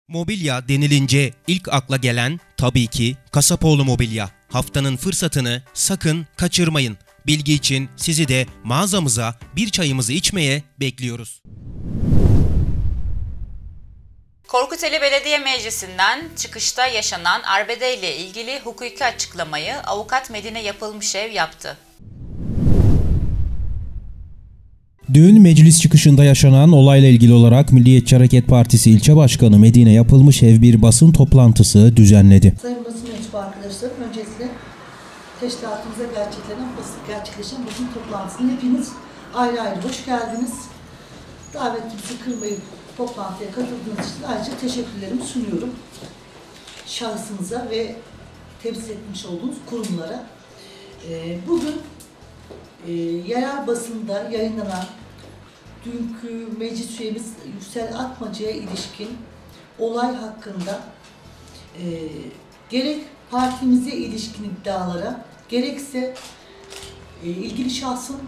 Mobilya denilince ilk akla gelen tabii ki Kasapoğlu Mobilya. Haftanın fırsatını sakın kaçırmayın. Bilgi için sizi de mağazamıza bir çayımızı içmeye bekliyoruz. Korkuteli Belediye Meclisi'nden çıkışta yaşanan arbede ile ilgili hukuki açıklamayı avukat Medine Yapılmışev yaptı. Dün meclis çıkışında yaşanan olayla ilgili olarak Milliyetçi Hareket Partisi İlçe Başkanı Medine Yapılmışev bir basın toplantısı düzenledi. Sayın basın mensubu arkadaşlarım, öncelikle teşkilatımıza gerçekleşen basın toplantısına hepiniz ayrı ayrı hoş geldiniz. Davetimizi kırmayıp toplantıya katıldığınız için ayrıca teşekkürlerimi sunuyorum. Şahsınıza ve temsil etmiş olduğunuz kurumlara. Bugün yerel basında yayınlanan dünkü meclis üyemiz Yüksel Atmaca'ya ilişkin olay hakkında gerek partimize ilişkin iddialara, gerekse ilgili şahsın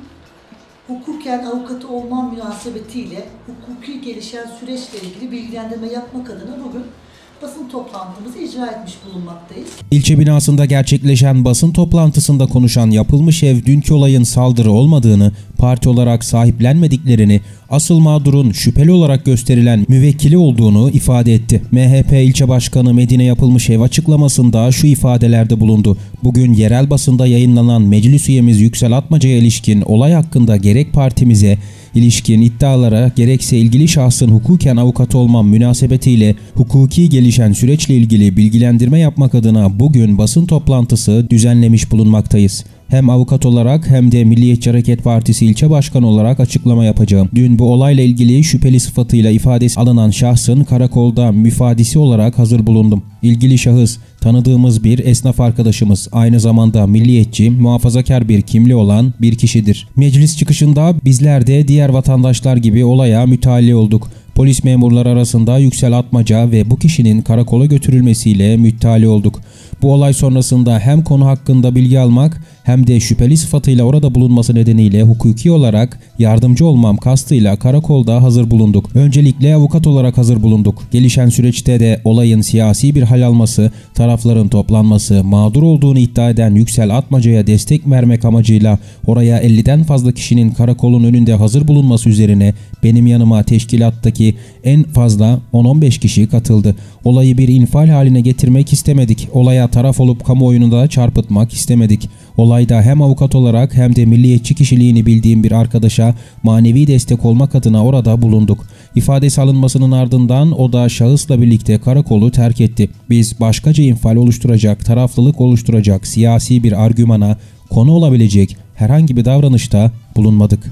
hukuken avukatı olma münasebetiyle hukuki gelişen süreçle ilgili bilgilendirme yapmak adına bugün basın toplantımızı icra etmiş bulunmaktayız. İlçe binasında gerçekleşen basın toplantısında konuşan Yapılmışev dünkü olayın saldırı olmadığını, parti olarak sahiplenmediklerini, asıl mağdurun şüpheli olarak gösterilen müvekkili olduğunu ifade etti. MHP İlçe Başkanı Medine Yapılmışev açıklamasında şu ifadelerde bulundu. Bugün yerel basında yayınlanan meclis üyemiz Yüksel Atmaca'ya ilişkin olay hakkında gerek partimize ilişkin iddialara gerekse ilgili şahsın hukuken avukatı olmam münasebetiyle hukuki gelişen süreçle ilgili bilgilendirme yapmak adına bugün basın toplantısı düzenlemiş bulunmaktayız. Hem avukat olarak hem de Milliyetçi Hareket Partisi İlçe Başkanı olarak açıklama yapacağım. Dün bu olayla ilgili şüpheli sıfatıyla ifadesi alınan şahsın karakolda müfadisi olarak hazır bulundum. İlgili şahıs tanıdığımız bir esnaf arkadaşımız, aynı zamanda milliyetçi, muhafazakar bir kimliği olan bir kişidir. Meclis çıkışında bizler de diğer vatandaşlar gibi olaya mütalii olduk. Polis memurları arasında Yüksel Atmaca ve bu kişinin karakola götürülmesiyle mütalii olduk. Bu olay sonrasında hem konu hakkında bilgi almak hem de şüpheli sıfatıyla orada bulunması nedeniyle hukuki olarak yardımcı olmam kastıyla karakolda hazır bulunduk. Öncelikle avukat olarak hazır bulunduk. Gelişen süreçte de olayın siyasi bir hal alması, tarafların toplanması, mağdur olduğunu iddia eden Yüksel Atmaca'ya destek vermek amacıyla oraya 50'den fazla kişinin karakolun önünde hazır bulunması üzerine benim yanıma teşkilattaki en fazla 10-15 kişi katıldı. Olayı bir infial haline getirmek istemedik. Olaya taraf olup kamuoyunu da çarpıtmak istemedik. Olayda hem avukat olarak hem de milliyetçi kişiliğini bildiğim bir arkadaşa manevi destek olmak adına orada bulunduk. İfadesi alınmasının ardından o da şahısla birlikte karakolu terk etti. Biz başkaca infial oluşturacak, taraflılık oluşturacak siyasi bir argümana konu olabilecek herhangi bir davranışta bulunmadık.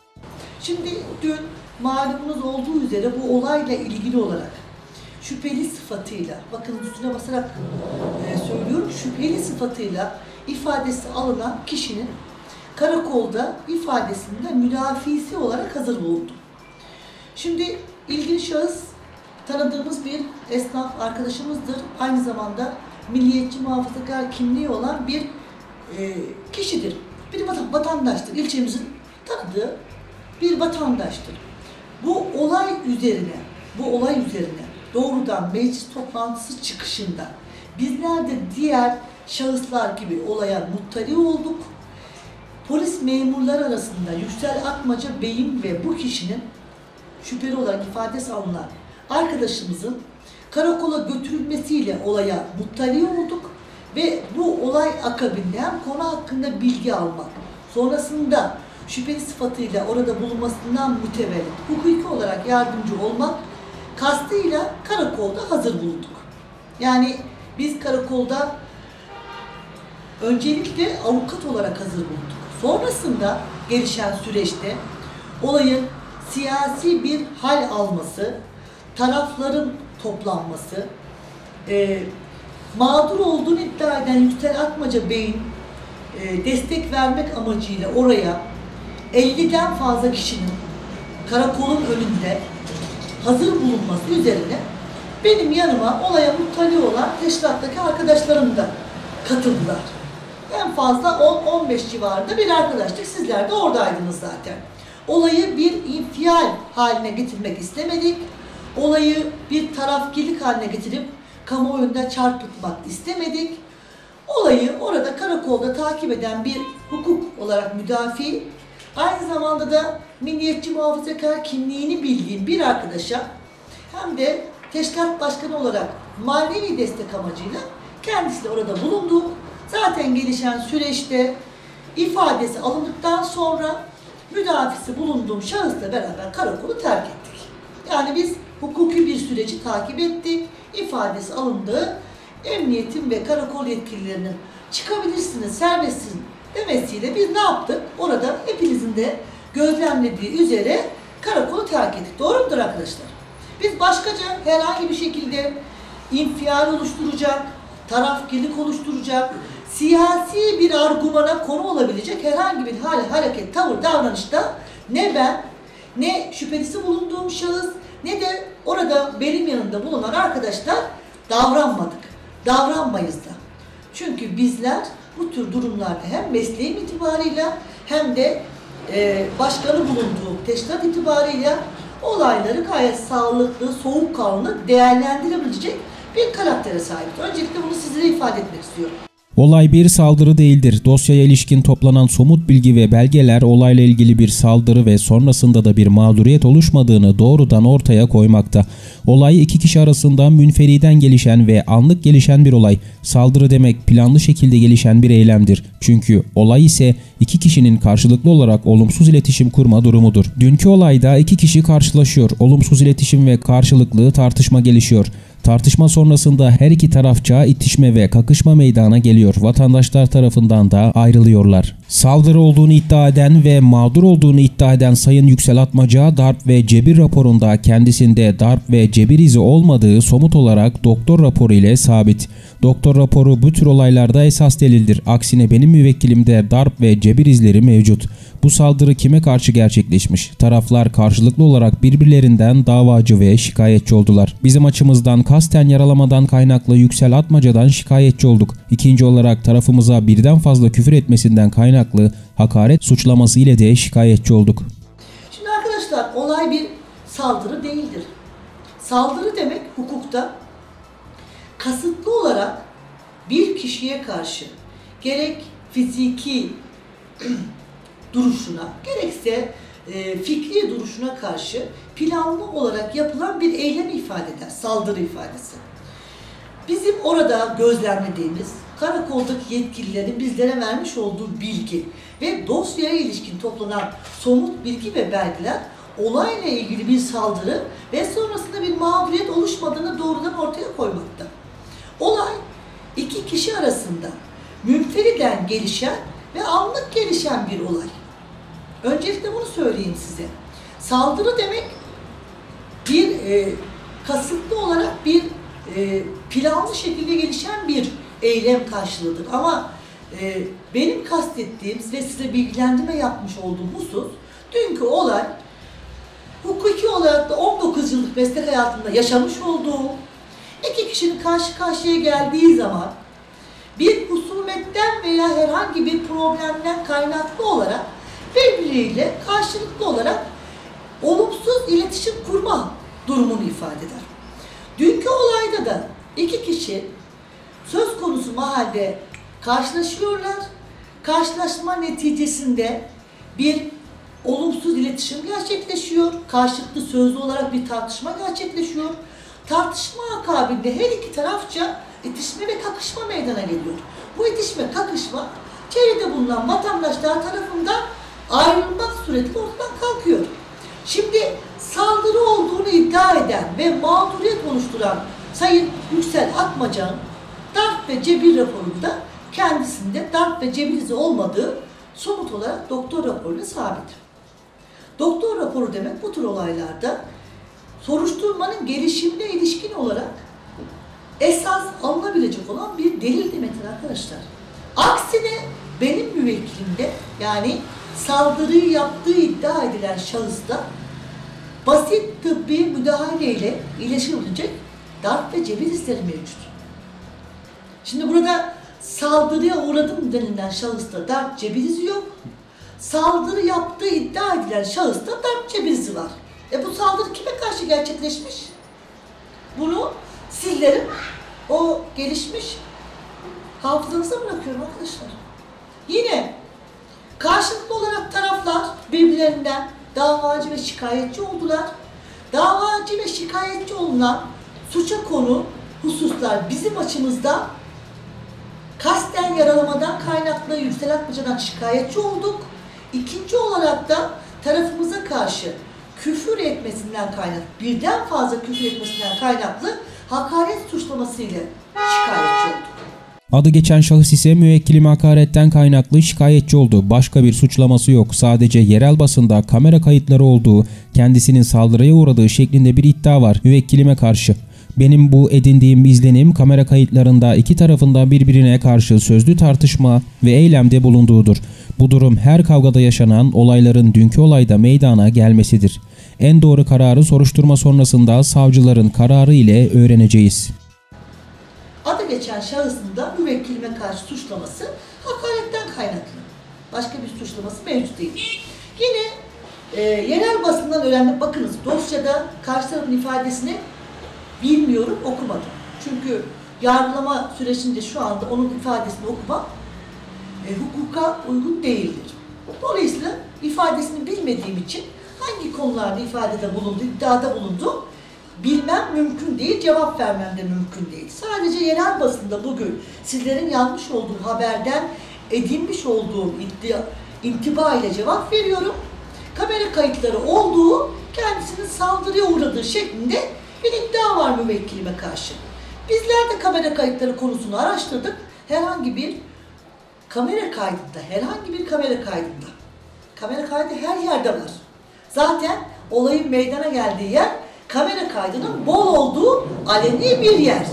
Şimdi dün malumunuz olduğu üzere bu olayla ilgili olarak şüpheli sıfatıyla, bakın üstüne basarak söylüyorum, şüpheli sıfatıyla ifadesi alınan kişinin karakolda ifadesinde mülafisi olarak hazır bulundu. Şimdi ilgili şahıs tanıdığımız bir esnaf arkadaşımızdır. Aynı zamanda milliyetçi muhafazakar kimliği olan bir kişidir. Bir vatandaştır. İlçemizin tanıdığı bir vatandaştır. Bu olay üzerine doğrudan meclis toplantısı çıkışında bizler de diğer şahıslar gibi olaya muttali olduk. Polis memurları arasında Yüksel Atmaca Bey'in ve bu kişinin şüpheli olarak ifadesi alınan arkadaşımızın karakola götürülmesiyle olaya muttali olduk ve bu olay akabinde hem konu hakkında bilgi almak, sonrasında şüpheli sıfatıyla orada bulunmasından mütevellit hukuki olarak yardımcı olmak kastıyla karakolda hazır bulunduk. Yani biz karakolda öncelikle avukat olarak hazır bulunduk. Sonrasında gelişen süreçte olayın siyasi bir hal alması, tarafların toplanması, mağdur olduğunu iddia eden Yüksel Atmaca Bey'in destek vermek amacıyla oraya 50'den fazla kişinin karakolun önünde hazır bulunması üzerine benim yanıma olaya muttali olan teşkilattaki arkadaşlarım da katıldılar. En fazla 10-15 civarında bir arkadaşlık. Sizler de oradaydınız zaten. Olayı bir infial haline getirmek istemedik. Olayı bir tarafkirlik haline getirip kamuoyunda çarpıtmak istemedik. Olayı orada karakolda takip eden bir hukuk olarak müdafi, aynı zamanda da milliyetçi muhafazakar kimliğini bildiğim bir arkadaşa hem de teşkilat başkanı olarak manevi destek amacıyla kendisiyle orada bulunduk. Zaten gelişen süreçte ifadesi alındıktan sonra müdafisi bulunduğum şahısla beraber karakolu terk ettik. Yani biz hukuki bir süreci takip ettik. İfadesi alındı. Emniyetin ve karakol yetkililerinin çıkabilirsiniz, serbestsiniz demesiyle biz ne yaptık? Orada hepinizin de gözlemlediği üzere karakolu terk ettik. Doğru mudur arkadaşlar? Biz başkaca herhangi bir şekilde infial oluşturacak, tarafkirlik oluşturacak, siyasi bir argümana konu olabilecek herhangi bir hareket, tavır, davranışta ne ben, ne şüphelisi bulunduğum şahıs, ne de orada benim yanında bulunan arkadaşlar davranmadık. Davranmayız da. Çünkü bizler bu tür durumlarda hem mesleğim itibarıyla hem de başkanı bulunduğu teşkilat itibarıyla olayları gayet sağlıklı, soğukkanlı değerlendirebilecek bir karaktere sahiptir. Öncelikle bunu sizlere ifade etmek istiyorum. Olay bir saldırı değildir. Dosyaya ilişkin toplanan somut bilgi ve belgeler olayla ilgili bir saldırı ve sonrasında da bir mağduriyet oluşmadığını doğrudan ortaya koymakta. Olay iki kişi arasında münferiden gelişen ve anlık gelişen bir olay. Saldırı demek planlı şekilde gelişen bir eylemdir. Çünkü olay ise iki kişinin karşılıklı olarak olumsuz iletişim kurma durumudur. Dünkü olayda iki kişi karşılaşıyor. Olumsuz iletişim ve karşılıklı tartışma gelişiyor. Tartışma sonrasında her iki tarafça itişme ve kakışma meydana geliyor. Vatandaşlar tarafından da ayrılıyorlar. Saldırı olduğunu iddia eden ve mağdur olduğunu iddia eden Sayın Yüksel Atmaca, darp ve cebir raporunda kendisinde darp ve cebir izi olmadığı somut olarak doktor raporu ile sabit. Doktor raporu bu tür olaylarda esas delildir. Aksine benim müvekkilimde darp ve cebir izleri mevcut. Bu saldırı kime karşı gerçekleşmiş? Taraflar karşılıklı olarak birbirlerinden davacı ve şikayetçi oldular. Bizim açımızdan kasten yaralamadan kaynaklı Yüksel Atmaca'dan şikayetçi olduk. İkinci olarak tarafımıza birden fazla küfür etmesinden kaynaklı hakaret suçlaması ile de şikayetçi olduk. Şimdi arkadaşlar olay bir saldırı değildir. Saldırı demek hukukta kasıtlı olarak bir kişiye karşı gerek fiziki duruşuna, gerekse fikri duruşuna karşı planlı olarak yapılan bir eylem ifade eder, saldırı ifadesi. Bizim orada gözlemlediğimiz karakoldaki yetkililerin bizlere vermiş olduğu bilgi ve dosyaya ilişkin toplanan somut bilgi ve belgeler olayla ilgili bir saldırı ve sonrasında bir mağduriyet oluşmadığını doğrudan ortaya koymakta. Olay iki kişi arasında münferiden gelişen ve anlık gelişen bir olay. Öncelikle bunu söyleyeyim size. Saldırı demek bir kasıtlı olarak bir planlı şekilde gelişen bir eylem karşılığıdır. Ama benim kastettiğim ve size bilgilendirme yapmış olduğum husus, dünkü olay hukuki olarak da 19 yıllık meslek hayatında yaşamış olduğum iki kişinin karşı karşıya geldiği zaman bir husumetten veya herhangi bir problemden kaynaklı olarak birbiriyle karşılıklı olarak olumsuz iletişim kurma durumunu ifade eder. Dünkü olayda da iki kişi söz konusu mahalde karşılaşıyorlar. Karşılaşma neticesinde bir olumsuz iletişim gerçekleşiyor. Karşılıklı sözlü olarak bir tartışma gerçekleşiyor. Tartışma akabinde her iki tarafça itişme ve kakışma meydana geliyor. Bu itişme, kakışma çevrede bulunan vatandaşlar tarafından ayrılmak suretiyle ortadan kalkıyor. Şimdi saldırı olduğunu iddia eden ve mağduriyet oluşturan Sayın Yüksel Atmaca'nın darp ve cebir raporunda kendisinde darp ve cebir izi olmadığı somut olarak doktor raporuyla sabit. Doktor raporu demek bu tür olaylarda soruşturmanın gelişimine ilişkin olarak esas alınabilecek olan bir delil demektir arkadaşlar. Aksine benim müvekkilimde, yani saldırıyı yaptığı iddia edilen şahısta basit tıbbi müdahaleyle iyileşebilecek darp ve cebir izleri mevcut. Şimdi burada saldırıya uğradım denilen şahısta darp cebir izi yok. Saldırı yaptığı iddia edilen şahısta darp cebir izi var. Bu saldırı kime karşı gerçekleşmiş? Bunu sizlerin o gelişmiş hafızanıza bırakıyorum arkadaşlar. Yine karşılıklı olarak taraflar birbirlerinden davacı ve şikayetçi oldular. Davacı ve şikayetçi olunan suça konu hususlar bizim açımızda kasten yaralamadan kaynaklı Yüksel Atmaca'dan şikayetçi olduk. İkinci olarak da tarafımıza karşı küfür etmesinden kaynaklı, birden fazla küfür etmesinden kaynaklı hakaret suçlamasıyla şikayetçi olduk. Adı geçen şahıs ise müvekkilime hakaretten kaynaklı şikayetçi oldu. Başka bir suçlaması yok. Sadece yerel basında kamera kayıtları olduğu, kendisinin saldırıya uğradığı şeklinde bir iddia var müvekkilime karşı. Benim bu edindiğim izlenim kamera kayıtlarında iki tarafında birbirine karşı sözlü tartışma ve eylemde bulunduğudur. Bu durum her kavgada yaşanan olayların dünkü olayda meydana gelmesidir. En doğru kararı soruşturma sonrasında savcıların kararı ile öğreneceğiz. Adı geçen şahısın da müvekkilime karşı suçlaması hakaretten kaynaklı. Başka bir suçlaması mevcut değil. Yine yerel basından öğrendim. Bakınız dosyada karşı tarafın ifadesini bilmiyorum, okumadım. Çünkü yargılama sürecince şu anda onun ifadesini okumak hukuka uygun değildir. Dolayısıyla ifadesini bilmediğim için hangi konularda ifadede bulundu, iddiada bulundu bilmem mümkün değil, cevap vermem de mümkün değil. Sadece yerel basında bugün sizlerin yanlış olduğu haberden edinmiş olduğum intiba ile cevap veriyorum. Kamera kayıtları olduğu, kendisinin saldırıya uğradığı şeklinde bir iddia var müvekkilime karşı. Bizler de kamera kayıtları konusunu araştırdık. Herhangi bir kamera kaydında, kamera kaydı her yerde var. Zaten olayın meydana geldiği yer kamera kaydının bol olduğu aleni bir yer.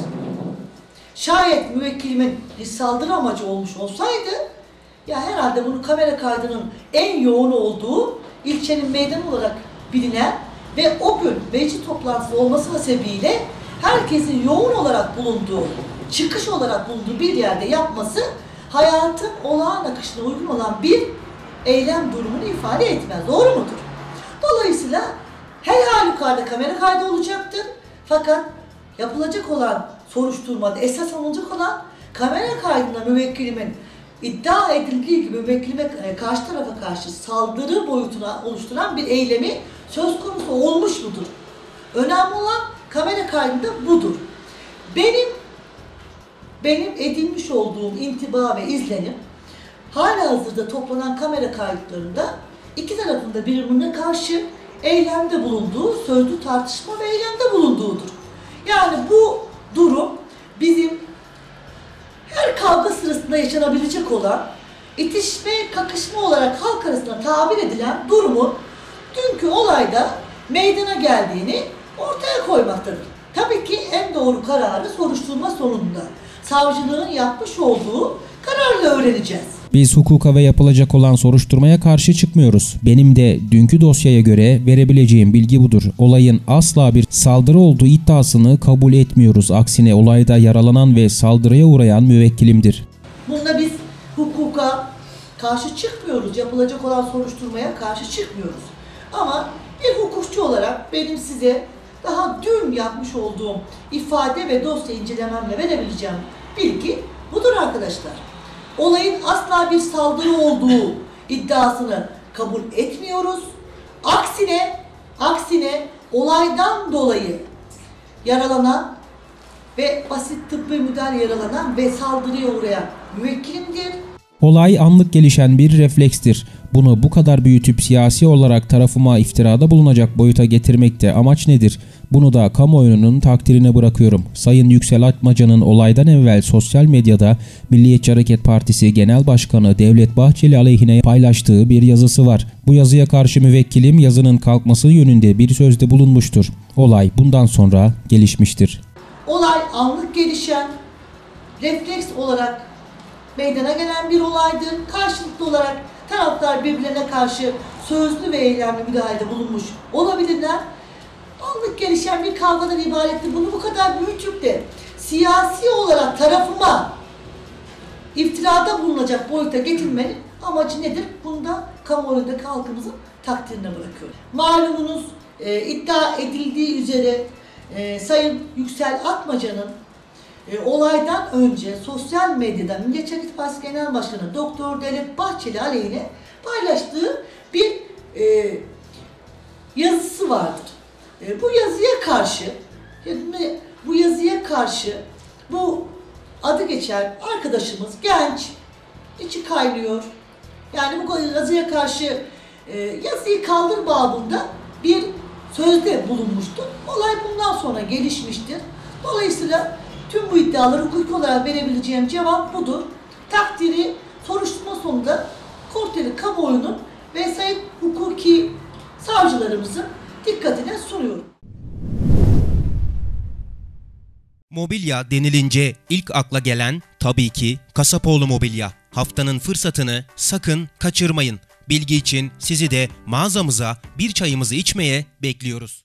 Şayet müvekkilimin bir saldırı amacı olmuş olsaydı, ya herhalde bunu kamera kaydının en yoğun olduğu ilçenin meydanı olarak bilinen ve o gün meclis toplantısı olması hasebiyle herkesin yoğun olarak bulunduğu, çıkış olarak bulunduğu bir yerde yapması hayatın olağan akışına uygun olan bir eylem durumunu ifade etmez. Doğru mudur? Dolayısıyla her halükarda kamera kaydı olacaktır. Fakat yapılacak olan soruşturmada esas alınacak olan kamera kaydında müvekkilimin iddia edildiği gibi müvekkilime karşı tarafa karşı saldırı boyutuna oluşturan bir eylemi söz konusu olmuş mudur? Önemli olan kamera kaydında budur. Benim edinmiş olduğum intiba ve izlenim halihazırda toplanan kamera kayıtlarında iki tarafında birbirine karşı eylemde bulunduğu, sözlü tartışma ve eylemde bulunduğudur. Yani bu durum bizim her kavga sırasında yaşanabilecek olan itişme, kakışma olarak halk arasında tabir edilen durumun dünkü olayda meydana geldiğini ortaya koymaktadır. Tabii ki en doğru kararı soruşturma sonunda savcılığın yapmış olduğu kararla öğreneceğiz. Biz hukuka ve yapılacak olan soruşturmaya karşı çıkmıyoruz. Benim de dünkü dosyaya göre verebileceğim bilgi budur. Olayın asla bir saldırı olduğu iddiasını kabul etmiyoruz. Aksine olayda yaralanan ve saldırıya uğrayan müvekkilimdir. Bunda biz hukuka karşı çıkmıyoruz. Yapılacak olan soruşturmaya karşı çıkmıyoruz. Ama bir hukukçu olarak benim size daha dün yapmış olduğum ifade ve dosya incelememle verebileceğim bilgi budur arkadaşlar. Olayın asla bir saldırı olduğu iddiasını kabul etmiyoruz. Aksine olaydan dolayı yaralanan ve basit tıbbi müdahale yaralanan ve saldırıya uğrayan müvekkilimdir. Olay anlık gelişen bir reflekstir. Bunu bu kadar büyütüp siyasi olarak tarafıma iftirada bulunacak boyuta getirmekte amaç nedir? Bunu da kamuoyunun takdirine bırakıyorum. Sayın Yüksel Atmaca'nın olaydan evvel sosyal medyada Milliyetçi Hareket Partisi Genel Başkanı Devlet Bahçeli aleyhine paylaştığı bir yazısı var. Bu yazıya karşı müvekkilim yazının kalkması yönünde bir sözde bulunmuştur. Olay bundan sonra gelişmiştir. Olay anlık gelişen, refleks olarak meydana gelen bir olaydı. Karşılıklı olarak taraflar birbirlerine karşı sözlü ve eylemli müdahalede bulunmuş olabilirler. Anlık gelişen bir kavgadan ibaretti. Bunu bu kadar büyütüp de siyasi olarak tarafıma iftirada bulunacak boyuta getirmenin amacı nedir? Bunu da kamuoyundaki halkımızın takdirine bırakıyorum. Malumunuz iddia edildiği üzere Sayın Yüksel Atmaca'nın olaydan önce sosyal medyada Milliyetçi Hareket Partisi Genel Başkanı Doktor Devlet Bahçeli aleyhine paylaştığı bir yazısı vardır. Bu yazıya karşı bu adı geçen arkadaşımız genç, içi kaynıyor. Yani bu yazıya karşı yazıyı kaldır babında bir sözde bulunmuştur. Olay bundan sonra gelişmiştir. Dolayısıyla tüm bu iddiaları hukuki olarak verebileceğim cevap budur. Takdiri soruşturma sonunda Korteli kamuoyunun ve sayın hukuki savcılarımızın dikkatine sunuyorum. Mobilya denilince ilk akla gelen tabii ki Kasapoğlu Mobilya. Haftanın fırsatını sakın kaçırmayın. Bilgi için sizi de mağazamıza bir çayımızı içmeye bekliyoruz.